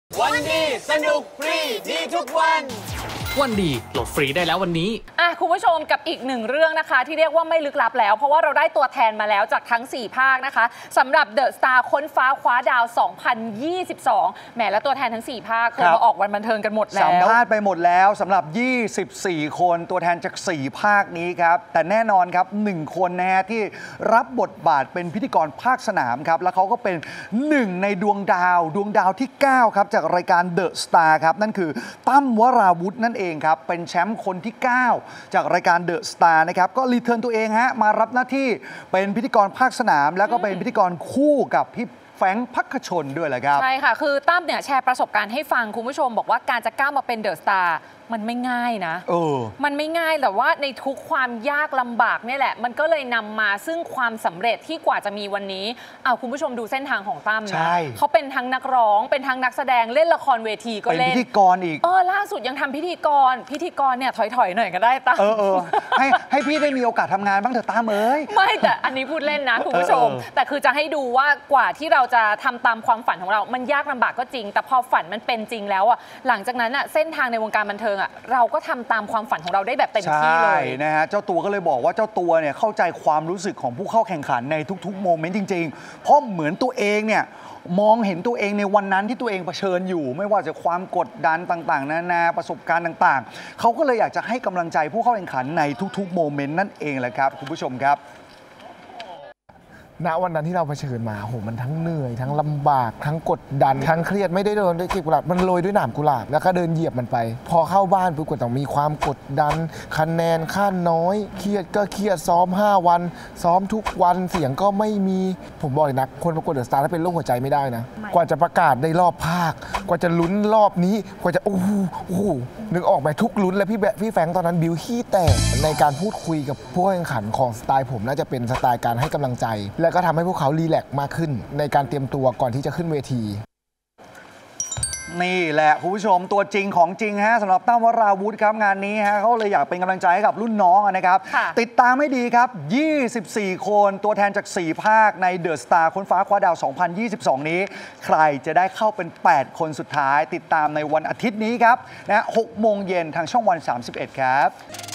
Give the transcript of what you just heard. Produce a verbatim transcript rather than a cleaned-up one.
วันดีสนุกฟรีดีทุกวันวันดีโหลดฟรีได้แล้ววันนี้อ่ะคุณผู้ชมกับอีกหนึ่งเรื่องนะคะที่เรียกว่าไม่ลึกลับแล้วเพราะว่าเราได้ตัวแทนมาแล้วจากทั้งสี่ภาคนะคะสำหรับเดอะสตาร์ค้นฟ้าคว้าดาวสองพันยี่สิบสองแหมและตัวแทนทั้งสี่ภาคเคยมาออกวันบันเทิงกันหมดแล้วสัมภาษณ์ไปหมดแล้วสำหรับยี่สิบสี่คนตัวแทนจากสี่ภาคนี้ครับแต่แน่นอนครับหนึ่งคนนะฮะที่รับบทบาทเป็นพิธีกรภาคสนามครับแล้วเขาก็เป็นหนึ่งในดวงดาวดวงดาวที่เก้าครับจากรายการเดอะสตาร์ครับนั่นคือตั้มวราวุธนั่นเองครับเป็นแชมป์คนที่เก้าจากรายการเดอะสตาร์นะครับก็รีเทิร์นตัวเองฮะมารับหน้าที่เป็นพิธีกรภาคสนามแล้วก็เป็นพิธีกรคู่กับพี่แฟรงค์ภัคชนด้วยแหละครับใช่ค่ะคือตั้มเนี่ยแชร์ประสบการณ์ให้ฟังคุณผู้ชมบอกว่าการจะก้าวมาเป็นเดอะสตาร์มันไม่ง่ายนะเออมันไม่ง่ายแต่ว่าในทุกความยากลำบากเนี่ยแหละมันก็เลยนำมาซึ่งความสำเร็จที่กว่าจะมีวันนี้เอาคุณผู้ชมดูเส้นทางของตั้มนะเขาเป็นทั้งนักร้องเป็นทั้งนักแสดงเล่นละครเวทีก็เล่นเป็นพิธีกรอีกเออล่าสุดยังทำพิธีกรพิธีกรเนี่ยถอยๆหน่อยก็ได้ตั้มเออเออให้ให้พี่ได้มีโอกาสทำงานบ้างเถอะตั้มเอ้ยไม่แต่อันนี้พูดเล่นนะคุณผู้ชมแต่คือจะให้ดูว่ากว่าที่เราจะทำตามความฝันของเรามันยากลำบากก็จริงแต่พอฝันมันเป็นจริงแล้วอ่ะหลังจากนั้นอ่ะเส้นทางในวงการบันเทิงอ่ะเราก็ทำตามความฝันของเราได้แบบเต็มที่เลยนะฮะเจ้าตัวก็เลยบอกว่าเจ้าตัวเนี่ยเข้าใจความรู้สึกของผู้เข้าแข่งขันในทุกๆโมเมนต์จริงๆเพราะเหมือนตัวเองเนี่ยมองเห็นตัวเองในวันนั้นที่ตัวเองเผชิญอยู่ไม่ว่าจะความกดดันต่างๆนานาประสบการณ์ต่างๆเขาก็เลยอยากจะให้กำลังใจผู้เข้าแข่งขันในทุกๆโมเมนต์นั่นเองแหละครับคุณผู้ชมครับณวันนั้นที่เราเผชิญมาโหมันทั้งเหนื่อยทั้งลำบากทั้งกดดันทั้งเครียดไม่ได้เดินด้วยกลีบกุหลาบมันโรยด้วยหนามกุหลาบแล้วก็เดินเหยียบมันไปพอเข้าบ้านปุ๊บก็ต้องมีความกดดันคะแนนค่าน้อยเครียดก็เครียดซ้อมห้าวันซ้อมทุกวันเสียงก็ไม่มีผมบอกเลยนะคนประกวดเดอะสตาร์ถ้าเป็นโรคหัวใจไม่ได้นะกว่าจะประกาศในรอบภาคกว่าจะลุ้นรอบนี้กว่าจะโอ้โหโอ้โหนึกออกไหมทุกลุ้นแล้วพี่แบพี่แฟรงค์ตอนนั้นบิวขี้แตกในการพูดคุยกับผู้แข่งขันของสไตล์ผมน่าจะเป็นสไตล์การให้กำลังใจและก็ทำให้พวกเขารีแลกซ์มากขึ้นในการเตรียมตัวก่อนที่จะขึ้นเวทีนี่แหละคุณผู้ชมตัวจริงของจริงฮะสำหรับตั้มวราวุธครับงานนี้ฮะเขาเลยอยากเป็นกำลังใจให้กับรุ่นน้องนะครับติดตามให้ดีครับยี่สิบสี่คนตัวแทนจากสี่ภาคในเดอะสตาร์ค้นฟ้าคว้าดาวสองพันยี่สิบสองนี้ใครจะได้เข้าเป็นแปดคนสุดท้ายติดตามในวันอาทิตย์นี้ครับนะหกโมงเย็นทางช่องวันสามสิบเอ็ดครับ